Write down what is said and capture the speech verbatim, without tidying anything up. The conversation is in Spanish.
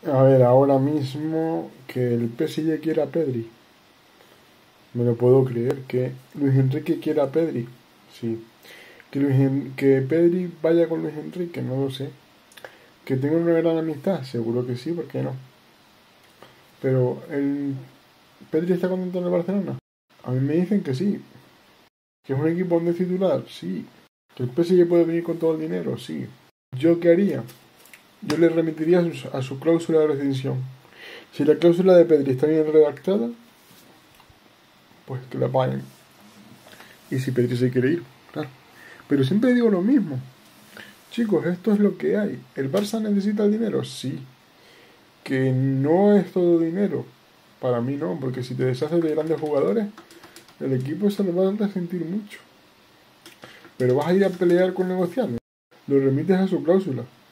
A ver, ahora mismo que el P S G quiera a Pedri. Me lo puedo creer. Que Luis Enrique quiera a Pedri. Sí. Que, Luis En- que Pedri vaya con Luis Enrique, no lo sé. Que tenga una gran amistad, seguro que sí, ¿por qué no? Pero el Pedri está contento en el Barcelona. A mí me dicen que sí. Que es un equipo donde es titular, sí. Que el P S G puede venir con todo el dinero, sí. ¿Yo qué haría? Yo le remitiría a su, a su cláusula de rescisión. Si la cláusula de Pedri está bien redactada, pues que la paguen. Y si Pedri se quiere ir, claro. Pero siempre digo lo mismo. Chicos, esto es lo que hay. ¿El Barça necesita el dinero? Sí. Que no es todo dinero. Para mí no, porque si te deshaces de grandes jugadores, el equipo se lo va a resentir mucho. Pero vas a ir a pelear con negociando. Lo remites a su cláusula.